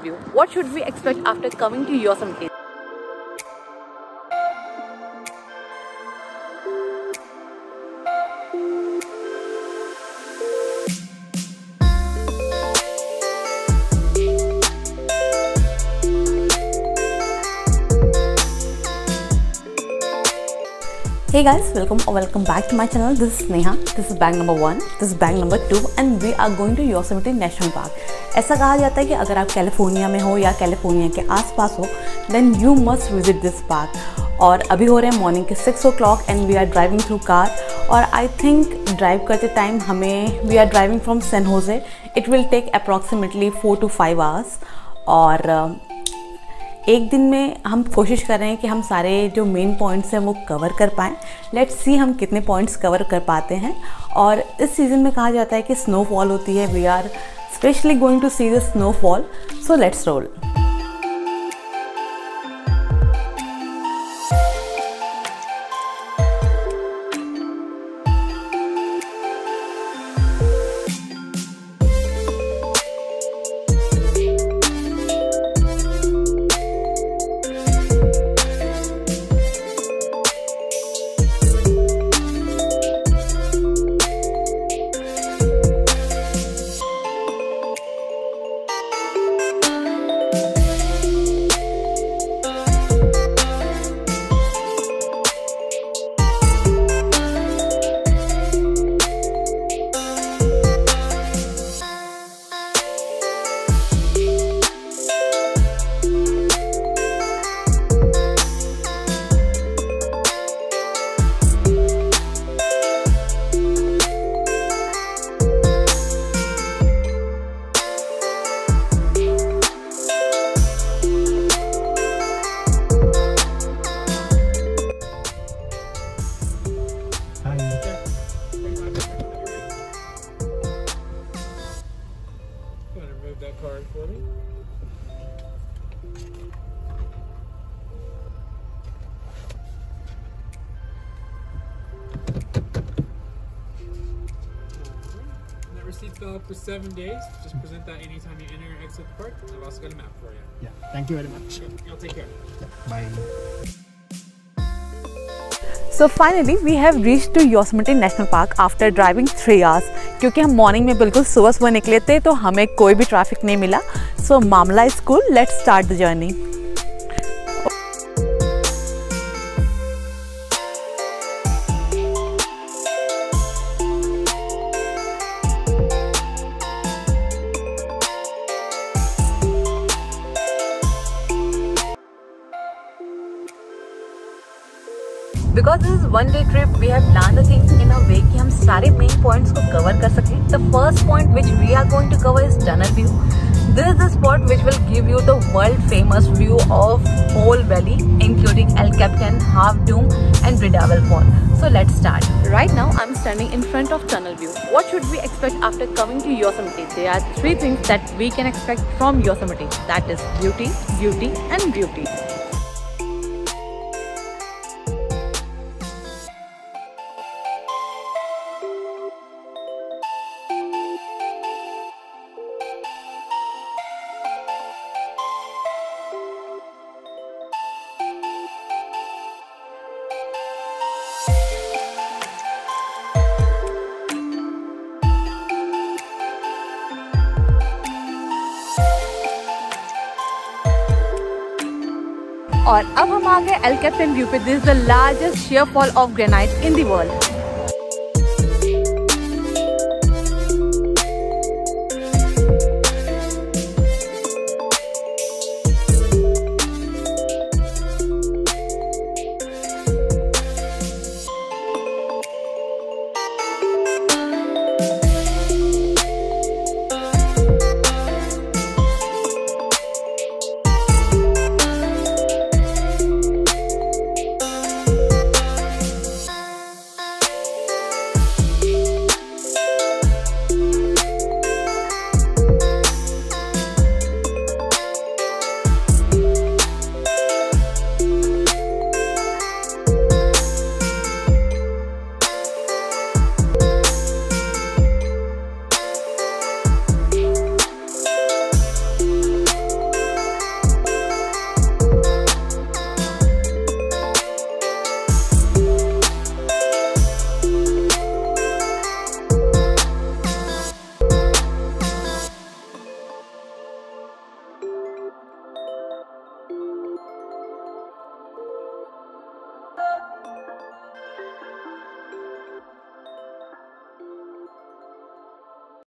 view. What should we expect after coming to Yosemite? Hey guys, welcome back to my channel. This is Neha. This is bag number 1, this is bag number 2 and we are going to Yosemite National Park. ऐसा कहा जाता है कि अगर आप California में हो या कैलिफोर्निया के आसपास हो then you must visit this park. और अभी हो रहे हैं मॉर्निंग के 6 o'clock and we are driving through car. और I think ड्राइव करते टाइम हमें we are driving from San Jose. It will take approximately 4 to 5 hours. और एक दिन में हम कोशिश कर रहे हैं कि हम सारे जो मेन पॉइंट्स हैं वो कवर कर पाएँ. लेट्स सी हम कितने पॉइंट्स कवर कर पाते हैं. और इस सीज़न में कहा जाता है कि स्नोफॉल होती है. We are specially going to see the snowfall. So let's roll. That card for me. That receipt's valid for 7 days. Just present that anytime you enter or exit the park. I've also got a map for you. Yeah, thank you very much. You'll take care. Yeah, bye. So finally we have reached to Yosemite National Park after driving 3 hours. क्योंकि हम morning में बिल्कुल सुबह निकले थे तो हमें कोई भी ट्रैफिक नहीं मिला. सो मामला is cool. Let's start the journey. Because this is one day trip, we have planned the things in a way कि हम सारे main points को cover कर सकें. The first point which we are going to cover is Tunnel View. This is the spot which will give you the world famous view of whole valley, including El Capitan, Half Dome, and Bridawell Fall. So let's start. Right now, I'm standing in front of Tunnel View. What should we expect after coming to Yosemite? There are 3 things that we can expect from Yosemite. That is beauty, beauty, and beauty. और अब हम आ गए El Capitan view पे. This is the largest sheer fall of granite in the world.